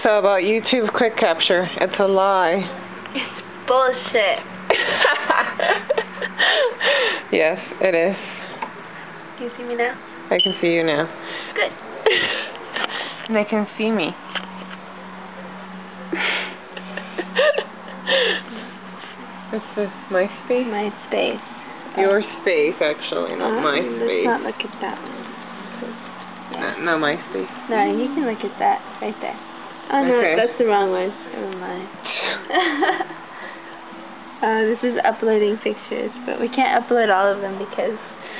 so about YouTube quick capture? It's a lie. It's bullshit. Yes, it is. Can you see me now? I can see you now. Good. And they can see me. What's this? My space? My space. Your space, actually, not my space. Let's not look at that one. Yeah. No, my space. No, you can look at that right there. Oh no, Okay. that's the wrong one. Never mind. This is uploading pictures, but we can't upload all of them because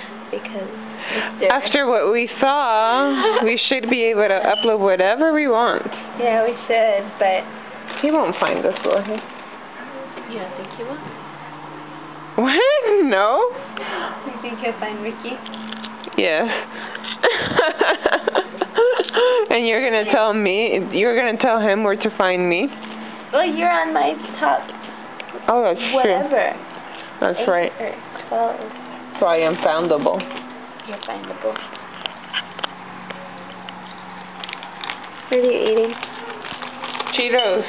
After what we saw, we should be able to upload whatever we want. Yeah, we should, but He won't find us, will he? you don't think he will? What? No? You think he'll find Ricky? Yes. And you're gonna tell me? You're gonna tell him where to find me? Well, you're on my top. Oh, that's Whatever. true. That's 8 right. or 12. So I am foundable. You're findable. What are you eating? Cheetos.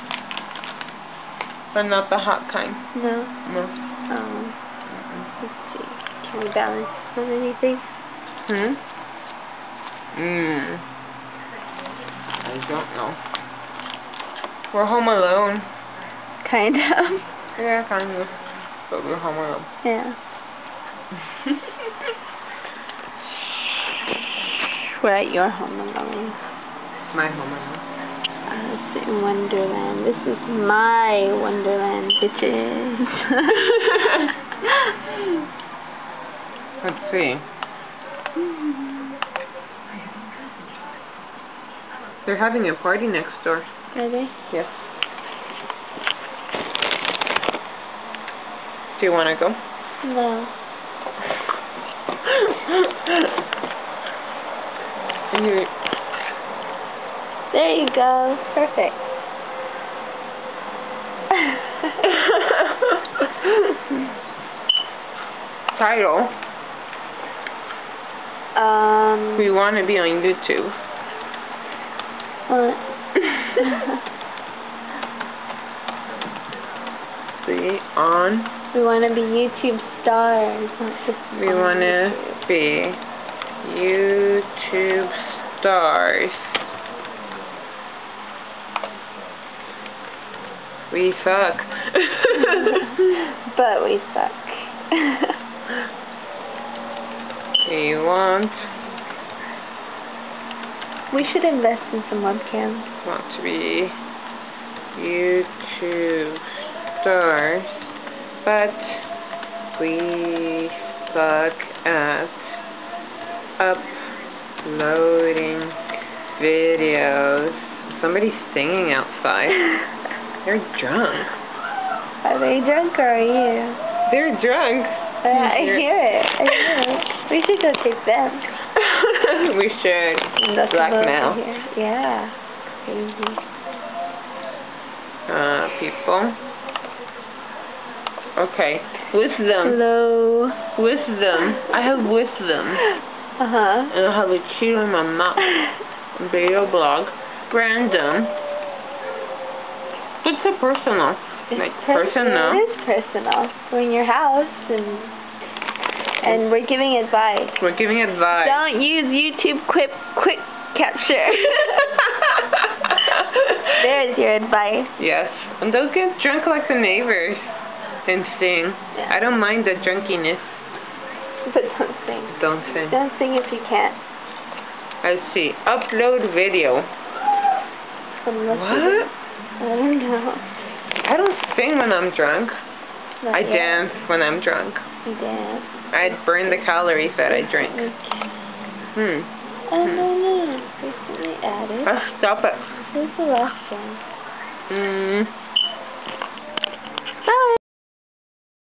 But not the hot kind. No. No. Let's see. Can we balance on anything? I don't know. We're home alone. Kind of. Yeah, kind of. But we're home alone. Yeah. We're at your home alone. My home alone. It's in Wonderland. This is my Wonderland, bitches. Let's see. They're having a party next door. Are they? Yes. Do you want to go? No. There you go. Perfect. Title. We want to be on YouTube. What? Be on. We want to be YouTube stars, not just We want to be YouTube stars. We suck. But we suck. We want should invest in some webcams. to be YouTube stars, but we suck at uploading videos. Somebody's singing outside. They're drunk. Are they drunk or are you? They're drunk. I hear it. We should go take them. We should. Blackmail. Yeah. Crazy. People. Okay. Wisdom. Hello. Wisdom. I have wisdom. Uh-huh. And I have a cheeto in my mouth. Video blog. Random. It's so personal. It is personal. We're in your house and we're giving advice. We're giving advice. Don't use YouTube quick capture. There's your advice. Yes. And don't get drunk like the neighbors and sing. Yeah. I don't mind the drunkiness. But don't sing. Don't sing. Don't sing if you can't. Let's see. Upload video. Unless What? I don't know. I don't sing when I'm drunk. Not I yet. dance when I'm drunk. You dance. I burn the calories that I drink. Okay. Hmm. No. Recently added. Stop it. Where's the last one?